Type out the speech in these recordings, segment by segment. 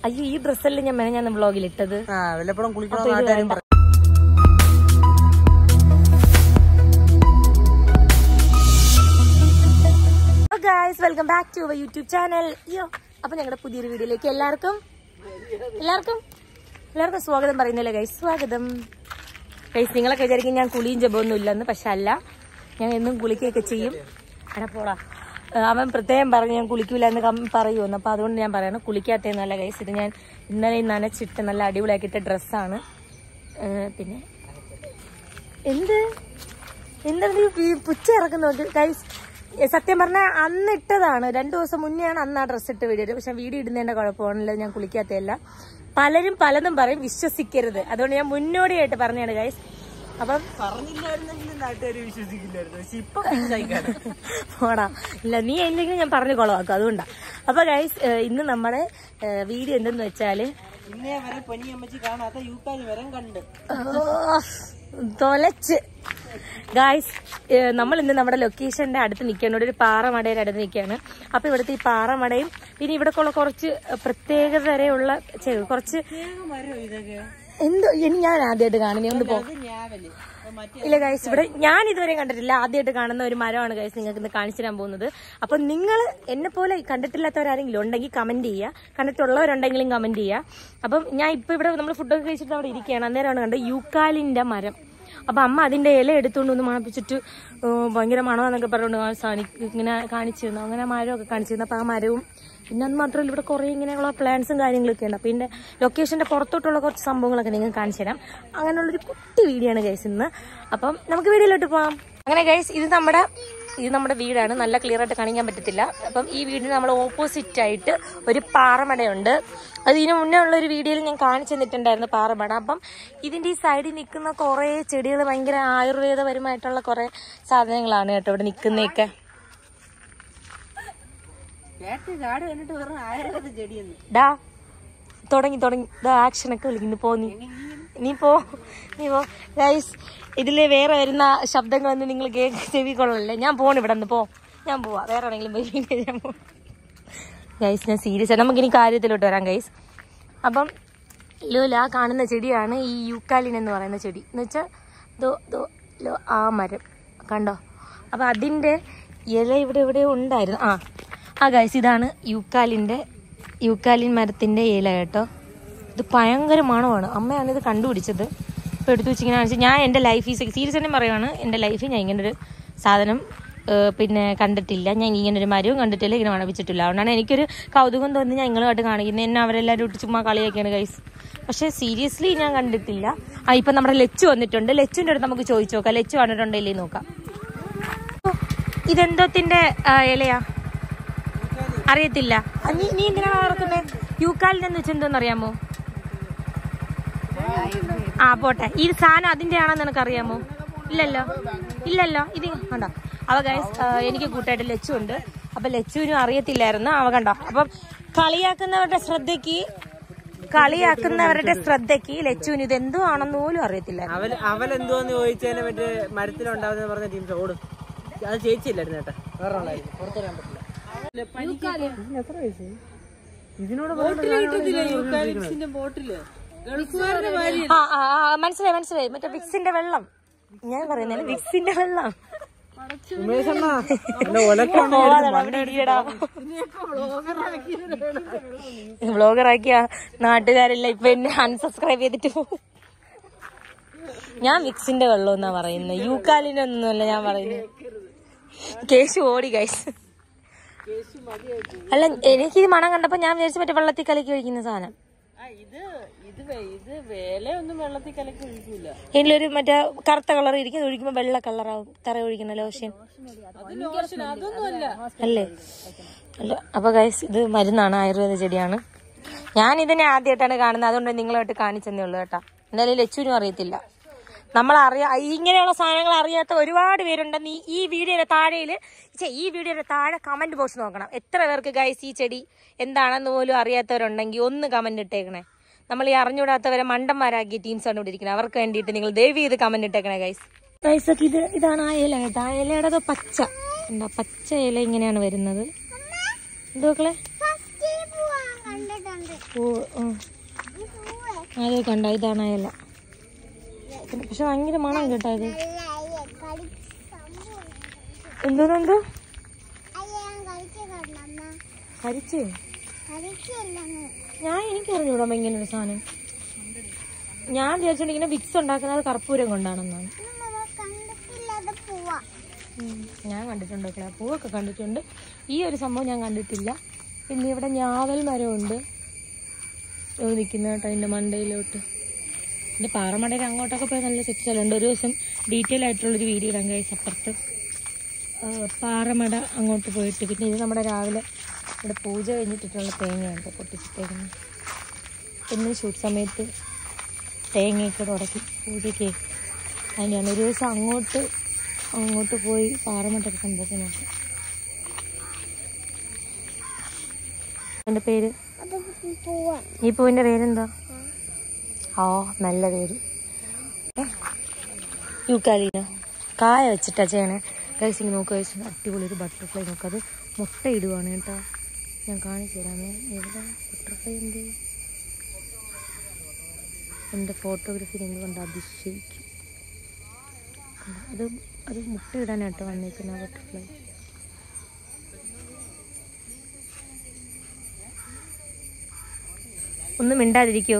അയ്യോ ഈ ഡ്രസ്സല്ലേ ഞാൻ വ്ളോഗിൽ ഇട്ടത്. Guys welcome back to our YouTube channel. അപ്പൊ ഞങ്ങളുടെ പുതിയൊരു വീഡിയോയിലേക്ക് എല്ലാവർക്കും സ്വാഗതം പറയുന്നില്ലേ ഗൈസ്? സ്വാഗതം ഗൈസ്. നിങ്ങളൊക്കെ വിചാരിക്കും ഞാൻ കുളിയും ജപമൊന്നും ഇല്ലെന്ന്, പക്ഷെ അല്ല, ഞാൻ എന്നും കുളിക്കുകയൊക്കെ ചെയ്യും. അവിടെ പോടാ, അവൻ പ്രത്യേകം പറഞ്ഞു ഞാൻ കുളിക്കൂല എന്ന് പറയുമെന്ന്. അപ്പൊ അതുകൊണ്ട് ഞാൻ പറയണം, കുളിക്കാത്തന്നല്ല ഗൈസ്. ഇത് ഞാൻ ഇന്നലെ നനച്ചിട്ട് നല്ല അടിപൊളിയാക്കിയിട്ട ഡ്രസ്സാണ്. പിന്നെ എന്താ പുച്ച ഇറക്കുന്നു ഗൈസ്. സത്യം പറഞ്ഞാൽ അന്ന് ഇട്ടതാണ്, 2 ദിവസം മുന്നെയാണ് അന്ന് ആ ഡ്രസ്സ് ഇട്ട് വീഡിയോ. പക്ഷെ വീഡിയോ ഇടുന്നതിന്റെ കുഴപ്പമാണല്ലോ, ഞാൻ കുളിക്കാത്തല്ല. പലരും പലതും പറയും, വിശ്വസിക്കരുത്. അതുകൊണ്ട് ഞാൻ മുന്നോടിയായിട്ട് പറഞ്ഞാണ് ഗൈസ്. അപ്പം പോടാ, ഇല്ല നീ എന്തെങ്കിലും ഞാൻ പറഞ്ഞു കൊളവാക്കും, അതുകൊണ്ടാ. അപ്പൊ ഗൈസ് ഇന്ന് നമ്മുടെ വീഡിയോ എന്തെന്ന് വെച്ചാല് തൊലച്ച് ഗായ്സ്, നമ്മൾ ഇന്ന് നമ്മുടെ ലൊക്കേഷന്റെ അടുത്ത് നിൽക്കുകയാണ്. ഇവിടെ ഒരു പാറമടയുടെ അടുത്ത് നിൽക്കുകയാണ്. അപ്പൊ ഇവിടുത്തെ ഈ പാറമടയും പിന്നെ ഇവിടെ കുറച്ച് പ്രത്യേക തരമുള്ള കുറച്ച് എന്തോ ഞാൻ ആദ്യമായിട്ട് കാണുന്നേ. ഒന്ന് പോ. ഇല്ല ഗൈസ്, ഇവിടെ ഞാൻ ഇതുവരെ കണ്ടിട്ടില്ല, ആദ്യമായിട്ട് കാണുന്ന ഒരു മരമാണ് ഗൈസ് നിങ്ങൾക്ക് ഇന്ന് കാണിച്ചു തരാൻ പോകുന്നത്. അപ്പൊ നിങ്ങൾ എന്നെ പോലെ കണ്ടിട്ടില്ലാത്തവരാരെങ്കിലും ഉണ്ടെങ്കിൽ കമന്റ് ചെയ്യുക, കണ്ടിട്ടുള്ളവരുണ്ടെങ്കിലും കമന്റ് ചെയ്യുക. അപ്പം ഞാൻ ഇപ്പൊ ഇവിടെ നമ്മൾ ഫുഡൊക്കെ കഴിച്ചിട്ട് അവിടെ ഇരിക്കുകയാണ്. അന്നേരമാണ് കണ്ടത് യൂക്കാലിന്റെ മരം. അപ്പൊ അമ്മ അതിന്റെ ഇല എടുത്തുകൊണ്ട് ഒന്ന് മണപ്പിച്ചിട്ട് ഭയങ്കര മണമെന്നൊക്കെ പറഞ്ഞുകൊണ്ട് ഇങ്ങനെ കാണിച്ചു തന്നു. അങ്ങനെ മരമൊക്കെ കാണിച്ചു തന്നു. അപ്പൊ ആ മരവും പിന്നെ അത് മാത്രമല്ല ഇവിടെ കുറെ ഇങ്ങനെയുള്ള പ്ലാന്റ്സും കാര്യങ്ങളൊക്കെ ഉണ്ട്. അപ്പൊ ഇതിന്റെ ലൊക്കേഷന്റെ പുറത്തോട്ടുള്ള കുറച്ച് സംഭവങ്ങളൊക്കെ നിങ്ങൾക്ക് കാണിച്ചു തരാം. അങ്ങനെയുള്ളൊരു കുട്ടി വീഡിയോ ആണ് ഗൈസ് ഇന്ന്. അപ്പം നമുക്ക് വീഡിയോയിലോട്ട് പോകാം. അങ്ങനെ ഗൈസ് ഇത് നമ്മുടെ വീടാണ്. നല്ല ക്ലിയർ ആയിട്ട് കാണിക്കാൻ പറ്റത്തില്ല. അപ്പം ഈ വീടിന് നമ്മൾ ഓപ്പോസിറ്റ് ആയിട്ട് ഒരു പാറമടയുണ്ട്. അത് ഇതിനു മുന്നേ ഉള്ള ഒരു വീഡിയോയിൽ ഞാൻ കാണിച്ചു തന്നിട്ടുണ്ടായിരുന്നു പാറമട. അപ്പം ഇതിന്റെ ഈ സൈഡിൽ നിൽക്കുന്ന കുറെ ചെടികൾ ഭയങ്കര ആയുർവേദപരമായിട്ടുള്ള കുറെ സാധനങ്ങളാണ് കേട്ടോ ഇവിടെ നിൽക്കുന്നതൊക്കെ. തുടങ്ങി ആക്ഷനൊക്കെ വിളിക്കുന്നു. നീ പോ ഗൈസ്. ഇതില് വേറെ വരുന്ന ശബ്ദങ്ങളൊന്നും നിങ്ങൾ ചെവിക്കൊള്ളല്ലേ. ഞാൻ പോണ് ഇവിടെ നിന്ന്. ഞാൻ പോവാ, വേറെ എവിടെയെങ്കിലും പോയി ഞാൻ പോവാം ഗൈസ്. ഞാൻ സീരിയസ് ആണ്. നമുക്കിനി കാര്യത്തിലോട്ട് വരാം ഗൈസ്. അപ്പം ആ കാണുന്ന ചെടിയാണ് ഈ യൂക്കാലിൻ എന്ന് പറയുന്ന ചെടി. എന്ന് വെച്ചാൽ ആ മരം കണ്ടോ. അപ്പൊ അതിന്റെ ഇല ഇവിടെ ഉണ്ടായിരുന്നു. ആ ഗൈസ് ഇതാണ് യൂക്കാലിൻ മരത്തിന്റെ ഇല കേട്ടോ. ഇത് ഭയങ്കര മണമാണ്. അമ്മയാണ് ഇത് കണ്ടുപിടിച്ചത്. ഇപ്പൊ എടുത്തു വെച്ചിങ്ങനെ കാണിച്ചു. ഞാൻ എന്റെ ലൈഫിൽ സീരിയസ് തന്നെ പറയുവാണ്, എന്റെ ലൈഫിൽ ഞാൻ ഇങ്ങനൊരു സാധനം പിന്നെ കണ്ടിട്ടില്ല. ഞാൻ ഇങ്ങനൊരു മരവും കണ്ടിട്ടില്ല, ഇങ്ങനെ മണപ്പിച്ചിട്ടില്ല. അതുകൊണ്ടാണ് എനിക്കൊരു കൗതുകം തോന്നി ഞാൻ നിങ്ങളുമായിട്ട് കാണിക്കുന്നത്. എന്നെ അവരെല്ലാവരും ഇട്ട് ചുമ്മാ കളിയൊക്കെയാണ് ഗൈസ്. പക്ഷെ സീരിയസ്ലി ഞാൻ കണ്ടിട്ടില്ല. ഇപ്പൊ നമ്മുടെ ലച്ചു വന്നിട്ടുണ്ട്. ലച്ചുവിന്റെ അടുത്ത് നമുക്ക് ചോദിച്ചു നോക്കാം. ലച്ചു കണ്ടിട്ടുണ്ടല്ലേ നോക്കാം. ഇതെന്തോത്തിന്റെ ഇലയാ അറിയത്തില്ല. നീ എന്തിനാണ് ഓർക്കുന്നത്? യൂക്കാലിനെന്ന് വെച്ചാൽ എന്തോന്ന് അറിയാമോ? പോട്ടെ. ഈ സാധനം അതിന്റെ ആണെന്ന് നിനക്കറിയാമോ? ഇല്ലല്ലോ. ഇത് കണ്ടോ. അവ ഗൈസ് എനിക്ക് കൂട്ടായിട്ട് ലച്ചു ഉണ്ട്. അപ്പൊ ലച്ചുവിനും അറിയത്തില്ലായിരുന്നു. അവ കണ്ടോ. അപ്പം കളിയാക്കുന്നവരുടെ ശ്രദ്ധയ്ക്ക് ലച്ചുവിന് ഇത് എന്തോ ആണെന്ന് പോലും അറിയത്തില്ല. അവലെന്തോന്ന് ചോദിച്ചതിനെ മറ്റേ മരത്തിലുണ്ടാവുന്ന പറഞ്ഞ ടീംസ് ഓടും. അത് ചേച്ചിയില്ലായിരുന്നു കേട്ടോ, വേറെ ആളായിരുന്നു. പുറത്തുവരാൻ പറ്റില്ല. മനസ്സിലായി. മറ്റേ വിക്സിന്റെ വെള്ളം. ഞാൻ പറയുന്നത് വിക്സിന്റെ വെള്ളം. വ്ളോഗറാക്കിയ നാട്ടുകാരെല്ലാം ഇപ്പൊ എന്നെ അൺസബ്സ്ക്രൈബ് ചെയ്തിട്ട് പോകും. ഞാൻ വിക്സിന്റെ വെള്ളം എന്നാ പറയുന്നത്, യൂക്കാലിനൊന്നുമല്ല ഞാൻ പറയുന്നത്. കേശു ഓടി ഗൈസ്. അല്ല, എനിക്കിത് മണം കണ്ടപ്പോ ഞാൻ വിചാരിച്ചു മറ്റേ വെള്ളത്തിൽ കലക്കി ഒഴിക്കുന്ന സാധനം. ഇതിലൊരു മറ്റേ കറുത്ത കളർ ഇരിക്കും, ഒഴിക്കുമ്പോ വെള്ള കളറാവും. തറ ഒഴിക്കുന്ന ലോഷൻ അല്ലേ? അല്ല. അപ്പൊ ഗൈസ് ഇത് മരുന്നാണ്, ആയുർവേദ ചെടിയാണ്. ഞാൻ ഇതിനെ ആദ്യമായിട്ടാണ് കാണുന്നത്, അതുകൊണ്ട് നിങ്ങളുമായിട്ട് കാണിച്ചെന്നേ ഉള്ളൂ കേട്ടോ. എന്നാലും ലച്ചുവിനും അറിയത്തില്ല. ഇങ്ങനെയുള്ള സാധനങ്ങൾ അറിയാത്ത ഒരുപാട് പേരുണ്ടെന്ന് ഈ വീഡിയോയുടെ താഴെ കമന്റ് ബോക്സ് നോക്കണം. എത്ര പേർക്ക് ഗൈസ് ഈ ചെടി എന്താണെന്ന് പോലും അറിയാത്തവരുണ്ടെങ്കിൽ ഒന്ന് കമന്റ് ഇട്ടേക്കണേ. നമ്മൾ ഈ അറിഞ്ഞുകൂടാത്തവരെ മണ്ടന്മാരാക്കിയ ടീംസാണ് ഇവിടെ ഇരിക്കുന്നത്. അവർക്ക് വേണ്ടിയിട്ട് നിങ്ങൾ ദയവ് ചെയ്ത് കമന്റ് ഇട്ടേക്കണേ ഗൈസ്. ഇതാണ് ആ ഇല കേട്ടോ. ആ ഇലയുടെ പച്ച പച്ച ഇല ഇങ്ങനെയാണ് വരുന്നത്. എന്തോക്കളെ അത് കണ്ട ഇതാണ് അയല. പക്ഷെ ഭയങ്കര മണം കേട്ടോ ഇത്. എന്തോന്നെന്തോ കരിച്ച് എനിക്ക് അറിഞ്ഞൂടാ ഇങ്ങനെ ഒരു സാധനം. ഞാൻ വിചാരിച്ചോണ്ട് ഇങ്ങനെ വിക്സ് ഉണ്ടാക്കുന്നത് കർപ്പൂരം കൊണ്ടാണെന്നാണ്. ഞാൻ കണ്ടിട്ടുണ്ട്, പൂവൊക്കെ കണ്ടിട്ടുണ്ട്. ഈ ഒരു സംഭവം ഞാൻ കണ്ടിട്ടില്ല. പിന്നെ ഇവിടെ ഞാവൽ മരമുണ്ട് നിൽക്കുന്ന കേട്ടോ അതിൻ്റെ മണ്ടയിലോട്ട്. പിന്നെ പാറമടയിൽ അങ്ങോട്ടൊക്കെ പോയി നല്ല സെറ്റ് സ്ഥലമുണ്ട്. ഒരു ദിവസം ഡീറ്റെയിൽ ആയിട്ടുള്ളൊരു വീഡിയോ ഇടാൻ കഴിയും. അപ്പുറത്ത് പാറമട അങ്ങോട്ട് പോയിട്ട്. പിന്നെ ഇത് നമ്മുടെ രാവിലെ ഇവിടെ പൂജ കഴിഞ്ഞിട്ടിട്ടുള്ള തേങ്ങയുണ്ട് പൊട്ടിച്ചിട്ടേക്കുന്നത്. പിന്നെ ഷൂട്ട് സമയത്ത് തേങ്ങയൊക്കെ ഉടക്കി പൂജയ്ക്ക് അതിനാണ്. ഒരു ദിവസം അങ്ങോട്ട് പോയി പാറമട്ടൊക്കെ സംഭവം നോക്കാം. എൻ്റെ പേര് ഈ പൂവിൻ്റെ പേരെന്താ? ഓ നല്ല പേര്, യൂക്കാലീന. കായ വെച്ചിട്ടാ ചെയ്യണേ. കഴിച്ചിങ്ങനെ നോക്കുക, കഴിച്ച് അടിപൊളി ഒരു ബട്ടർഫ്ലൈ നോക്കാം. അത് മുട്ട ഇടുവാണ് കേട്ടോ. ഞാൻ കാണിച്ചു തരാമേ. എവിടെ ബട്ടർഫ്ലൈ ഉണ്ട്? എൻ്റെ ഫോട്ടോഗ്രാഫി നിങ്ങൾ കൊണ്ട് അതിശയിക്കും. അത് മുട്ട ഇടാനാട്ടോ വന്നേക്കുന്ന ബട്ടർഫ്ലൈ. ഒന്നും മിണ്ടാതിരിക്കോ?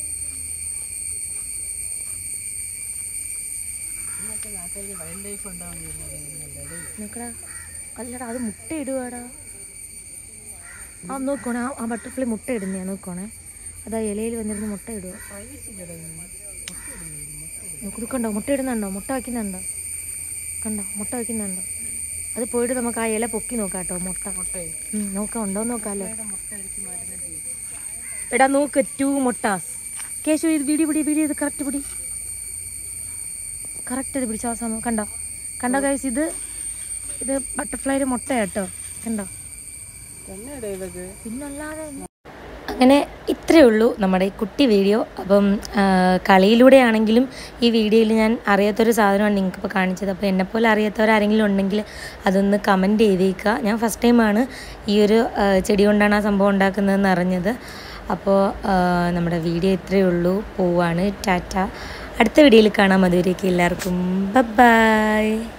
അല്ലടാ അത് മുട്ട ഇടുവാടാ. നോക്കണേ, ആ ബട്ടർഫ്ലൈ മുട്ട ഇടുന്നേ. നോക്കണേ, അതാ ഇലയിൽ വന്നിരുന്ന് മുട്ട ഇടുക. കണ്ടോ മുട്ട ഇടുന്നുണ്ടോ? മുട്ട വയ്ക്കുന്നുണ്ടോ? കണ്ടോ മുട്ട വയ്ക്കുന്നുണ്ടോ? അത് പോയിട്ട് നമുക്ക് ആ ഇല പൊക്കി നോക്കാം കേട്ടോ. മുട്ട നോക്കാം, ഉണ്ടോ നോക്കാമല്ലോ. എടാ നോക്ക്, 2 മുട്ടാസ്. കേശു ഇത് പിടി ഇത് കറക്റ്റ് പിടി. കറക്റ്റ് ഇത് പിടിച്ച അവസാനം. കണ്ടോ ഗൈസ്, ഇത് ബട്ടർഫ്ലൈയുടെ മുട്ട കേട്ടോ. കണ്ടോ? പിന്നല്ലാതെ. അങ്ങനെ ഇത്രയേ ഉള്ളൂ നമ്മുടെ ഈ കുട്ടി വീഡിയോ. അപ്പം കളിയിലൂടെ ആണെങ്കിലും ഈ വീഡിയോയിൽ ഞാൻ അറിയാത്തൊരു സാധനമാണ് നിങ്ങൾക്കിപ്പോൾ കാണിച്ചത്. അപ്പോൾ എന്നെപ്പോലെ അറിയാത്തവരാരെങ്കിലും ഉണ്ടെങ്കിൽ അതൊന്ന് കമൻറ്റ് ചെയ്തേക്കുക. ഞാൻ ഫസ്റ്റ് ടൈമാണ് ഈ ഒരു ചെടി കൊണ്ടാണ് ആ സംഭവം ഉണ്ടാക്കുന്നതെന്ന് അറിഞ്ഞത്. അപ്പോൾ നമ്മുടെ വീഡിയോ ഇത്രയേ ഉള്ളൂ. പോവാണ്. ടാറ്റ. അടുത്ത വീഡിയോയിൽ കാണാം. അതുവരേക്കും എല്ലാവർക്കും ബൈ.